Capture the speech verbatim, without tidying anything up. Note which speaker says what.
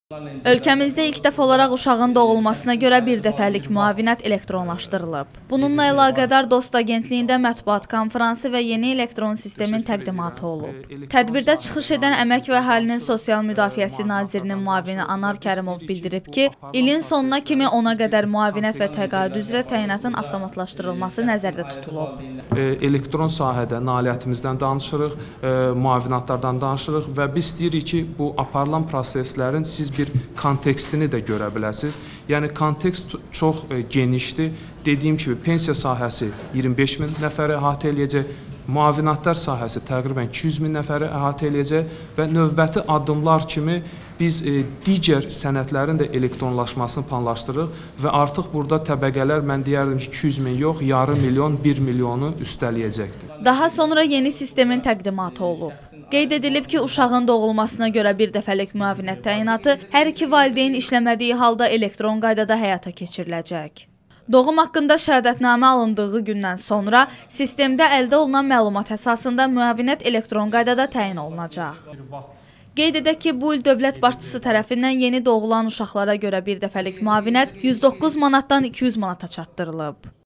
Speaker 1: Ölkəmizdə ilk dəfə olaraq uşağın doğulmasına görə bir dəfəlik müavinət elektronlaşdırılıb. Bununla əlaqədar Dost Agentliyində mətbuat konfransı və yeni elektron sistemin təqdimatı olub. Tədbirdə çıxış edən Əmək və Əhalinin Sosial Müdafiəsi Nazirinin müavini Anar Kərimov bildirib ki, ilin sonuna kimi ona qədər müavinət və təqaüd üzrə təyinatın avtomatlaşdırılması nəzərdə tutulub.
Speaker 2: Elektron sahədə nailiyyətimizdən danışırıq, müavinatlardan danışırıq və biz istəyirik ki, bu aparılan proseslərin siz bir kontekstini də görə biləsiniz. Yəni, kontekst çox genişdir. Dediyim kimi, pensiya sahəsi iyirmi beş min nəfəri əhatə eləyəcək, müavinatlar sahəsi təqribən iki yüz min nəfəri əhatə eləyəcək və növbəti addımlar kimi biz e, digər sənədlərin də elektronlaşmasını planlaşdırırıq və artıq burada təbəqələr, mən deyərdim ki, iki yüz min yox, yarım milyon, bir milyonu üstələyəcəkdir.
Speaker 1: Daha sonra yeni sistemin təqdimatı olub. Qeyd edilib ki, uşağın doğulmasına görə bir dəfəlik müavinət təyinatı hər iki valideyn işləmədiyi halda elektron qaydada həyata keçiriləcək. Doğum haqqında şəhadətnamə alındığı gündən sonra sistemdə əldə olunan məlumat əsasında müavinət elektron qaydada təyin olunacaq. Qeyd edək ki, bu il dövlət başçısı tərəfindən yeni doğulan uşaqlara görə bir dəfəlik müavinət yüz doqquz manatdan iki yüz manata çatdırılıb.